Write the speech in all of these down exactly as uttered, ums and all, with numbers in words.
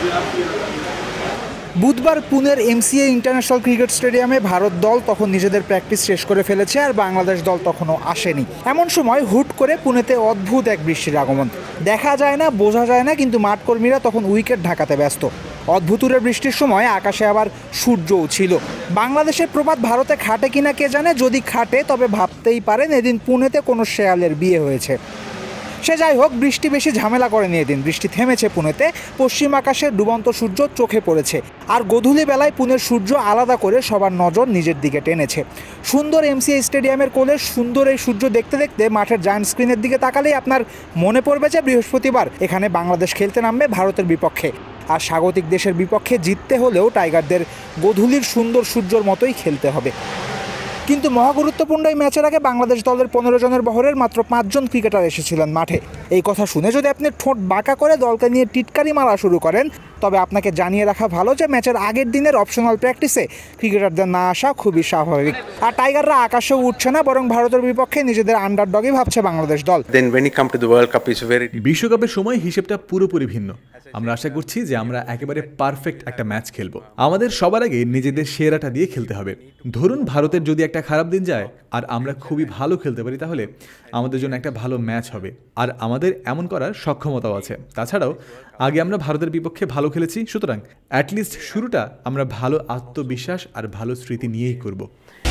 বুধবার পুনের MCA international cricket স্টেডিয়ামে ভারত দল তখন নিজেদের প্র্যাকটিস শেষ করে ফেলেছে, আর বাংলাদেশ দল তখনও আসেনি। এমন সময় হুট করে পুনেতে অদ্ভুত এক বৃষ্টির আগমন। দেখা যায় না, বোঝা যায় না, কিন্তু মাঠকর্মীরা তখন উইকেট ঢাকাতে ব্যস্ত। অদ্ভুতুরের বৃষ্টির সময় আকাশে আবার সূর্যও ছিল। বাংলাদেশের প্রবাদ ভারতে খাটে কিনা কে জানে, যদি খাটে তবে ভাবতেই পারেন এদিন পুনেতে কোনো শেয়ালের বিয়ে হয়েছে। সে যাই হোক, বৃষ্টি বেশি ঝামেলা করেনি এদিন। বৃষ্টি থেমেছে পুনেতে, পশ্চিম আকাশে ডুবন্ত সূর্য চোখে পড়েছে, আর গোধূলি বেলায় পুনের সূর্য আলাদা করে সবার নজর নিজের দিকে টেনেছে। সুন্দর এমসিএ স্টেডিয়ামের কোলে সুন্দর এই সূর্য দেখতে দেখতে মাঠের জায়ান্ট স্ক্রিনের দিকে তাকালেই আপনার মনে পড়বে যে বৃহস্পতিবার এখানে বাংলাদেশ খেলতে নামবে ভারতের বিপক্ষে। আর স্বাগতিক দেশের বিপক্ষে জিততে হলেও টাইগারদের গোধূলির সুন্দর সূর্যর মতোই খেলতে হবে। কিন্তু মহাগুরুত্বপূর্ণ এই ম্যাচের আগে বাংলাদেশ দলের পনেরো জনের বহরের মাত্র পাঁচজন ক্রিকেটার এসেছিলেন মাঠে। এই কথা শুনে যদি আপনি ঠোঁট বাঁকা করে দলকে নিয়ে টিটকারি মারা শুরু করেন, তবে আপনাকে জানিয়ে রাখা ভালো যে ম্যাচের আগের দিনের অপশনাল প্র্যাকটিসে ক্রিকেটারদের না আসা খুবই স্বাভাবিক। আর টাইগাররা আকাশেও উঠছে না, বরং ভারতের বিপক্ষে নিজেদের আন্ডারডগই ভাবছে বাংলাদেশ দল। বিশ্বকাপের সময় হিসেবটা পুরোপুরি ভিন্ন। আমরা আশা করছি যে আমরা একেবারে পারফেক্ট একটা ম্যাচ খেলবো। আমাদের সবার আগে নিজেদের সেরাটা দিয়ে খেলতে হবে। ধরুন ভারতের যদি একটা খারাপ দিন যায় আর আমরা খুবই ভালো খেলতে পারি, তাহলে আমাদের জন্য একটা ভালো ম্যাচ হবে, আর আমাদের এমন করার সক্ষমতাও আছে। তাছাড়াও আগে আমরা ভারতের বিপক্ষে ভালো খেলেছি, সুতরাং অ্যাটলিস্ট শুরুটা আমরা ভালো আত্মবিশ্বাস আর ভালো স্মৃতি নিয়েই করব।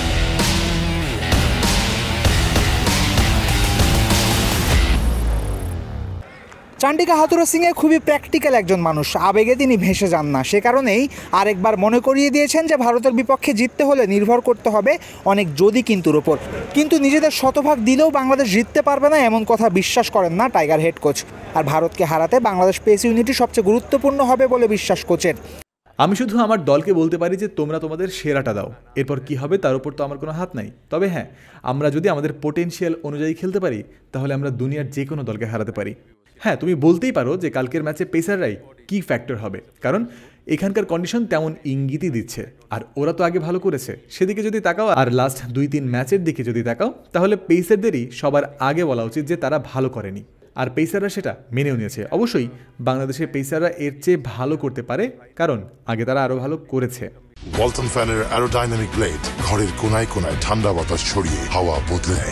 চান্ডিকা হাথুরু সিংয়ে খুবই প্র্যাকটিক্যাল একজন মানুষ, আবেগে তিনি ভেসে যান না। সে কারণেই আরেকবার মনে করিয়ে দিয়েছেন যে ভারতের বিপক্ষে জিততে হলে নির্ভর করতে হবে অনেক যদি কিন্তুর ওপর। কিন্তু নিজেদের শতভাগ দিলেও বাংলাদেশ জিততে পারবে না এমন কথা বিশ্বাস করেন না টাইগার হেড কোচ। আর ভারতকে হারাতে বাংলাদেশ পেস ইউনিটি সবচেয়ে গুরুত্বপূর্ণ হবে বলে বিশ্বাস কোচের। আমি শুধু আমার দলকে বলতে পারি যে তোমরা তোমাদের সেরাটা দাও, এরপর কি হবে তার উপর তো আমার কোনো হাত নাই। তবে হ্যাঁ, আমরা যদি আমাদের পোটেনশিয়াল অনুযায়ী খেলতে পারি, তাহলে আমরা দুনিয়ার যে কোনো দলকে হারাতে পারি। হ্যাঁ, তুমি বলতেই পারো যে কালকের ম্যাচে পেসাররাই কি ফ্যাক্টর হবে, কারণ এখানকার কন্ডিশন তেমন ইঙ্গিতই দিচ্ছে, আর ওরা তো আগে ভালো করেছে। সেদিকে যদি তাকাও আর লাস্ট দুই তিন ম্যাচের দিকে যদি তাকাও, তাহলে পেসারদেরই সবার আগে বলা উচিত যে তারা ভালো করেনি, আর পেসাররা সেটা মেনেও নিয়েছে। অবশ্যই বাংলাদেশের পেসাররা এর চেয়ে ভালো করতে পারে, কারণ আগে তারা আরো ভালো করেছে। ওয়ালটন ফ্যানের অ্যারোডাইনামিক ব্লেড ঘরের কোনায় কোনায় ঠান্ডা বাতাস ছড়িয়ে হাওয়া বদলে নেয়।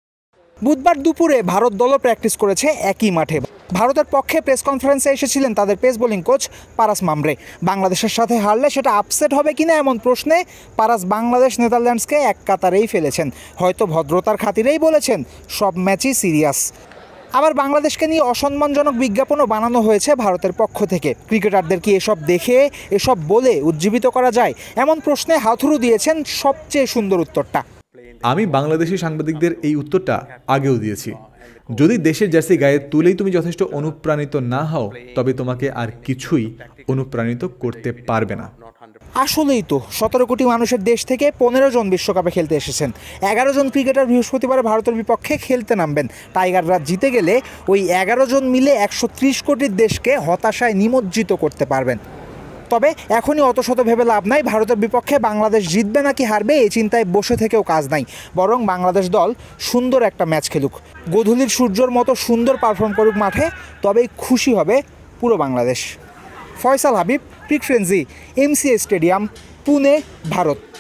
বুধবার দুপুরে ভারত দলও প্র্যাকটিস করেছে একই মাঠে। ভারতের পক্ষে প্রেস কনফারেন্সে এসেছিলেন তাদের pace bowling coach Paras Mhambrey. বাংলাদেশের সাথে হারলে সেটা আপসেট হবে কিনা এমন প্রশ্নে পারাস বাংলাদেশ নেদারল্যান্ডসকে এক কাতারেই ফেলেছেন। হয়তো ভদ্রতার খাতিরেই বলেছেন সব ম্যাচই সিরিয়াস। আবার বাংলাদেশকে নিয়ে অসম্মানজনক বিজ্ঞাপনও বানানো হয়েছে ভারতের পক্ষ থেকে। ক্রিকেটারদের কি এসব দেখে, এসব বলে উজ্জীবিত করা যায়? এমন প্রশ্নে হাথুরু দিয়েছেন সবচেয়ে সুন্দর উত্তরটা। আমি বাংলাদেশি সাংবাদিকদের এই উত্তরটা আগেও দিয়েছি। যদি দেশের জার্সি গায়ে তুলেই তুমি যথেষ্ট অনুপ্রাণিত না হও, তবে তোমাকে আর কিছুই অনুপ্রাণিত করতে পারবে না। আসলেই তো, সতেরো কোটি মানুষের দেশ থেকে পনেরো জন বিশ্বকাপে খেলতে এসেছেন। এগারো জন ক্রিকেটার বৃহস্পতিবার ভারতের বিপক্ষে খেলতে নামবেন। টাইগাররা জিতে গেলে ওই এগারো জন মিলে একশো ত্রিশ কোটির দেশকে হতাশায় নিমজ্জিত করতে পারবেন। তবে এখনই অত শত ভেবে লাভ নাই। ভারতের বিপক্ষে বাংলাদেশ জিতবে নাকি হারবে এই চিন্তায় বসে থেকেও কাজ নাই, বরং বাংলাদেশ দল সুন্দর একটা ম্যাচ খেলুক, গোধূলির সূর্যর মতো সুন্দর পারফর্ম করুক মাঠে, তবেই খুশি হবে পুরো Bangladesh. Faisal Habib, Cricfrenzy, MCA stadium, Pune, Bharat.